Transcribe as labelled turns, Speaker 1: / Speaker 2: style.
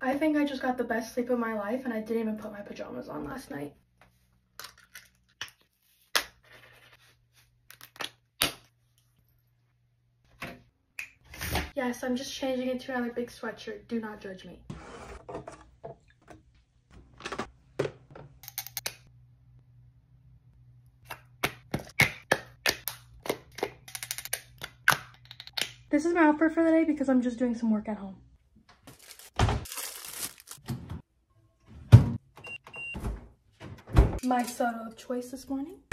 Speaker 1: I think I just got the best sleep of my life and I didn't even put my pajamas on last night. Yes, I'm just changing into another big sweatshirt. Do not judge me. This is my outfit for the day because I'm just doing some work at home. My soda of choice this morning.